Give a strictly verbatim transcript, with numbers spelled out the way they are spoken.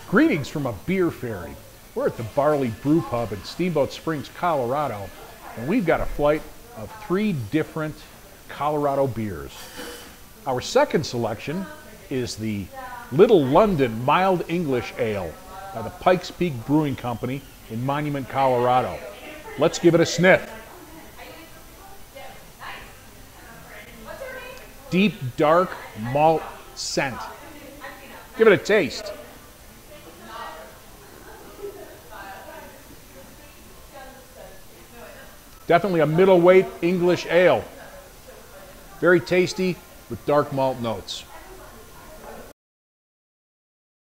Greetings from a beer ferry. We're at the Barley Brewpub in Steamboat Springs, Colorado, and we've got a flight of three different Colorado beers. Our second selection is the Little London Mild English Ale by the Pikes Peak Brewing Company in Monument, Colorado. Let's give it a sniff. Deep, dark malt scent. Give it a taste. Definitely a middleweight English ale. Very tasty with dark malt notes.